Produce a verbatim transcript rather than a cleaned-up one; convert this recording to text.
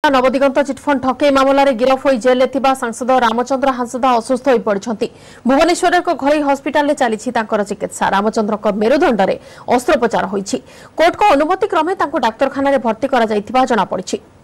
नवदिगंत chit fund ठकेई मामलें गिरफ हो jail में सांसद रामचंद्र हांसदा असुस्थ हो पड़ते भुवनेश्वर एक घरोई हस्पिटाल चली चिकित्सा रामचंद्र मेरुदंड में अस्त्रोपचार होती कोर्ट को अनुमति क्रमे डाक्तखाना भर्ती कर जनापड़ी।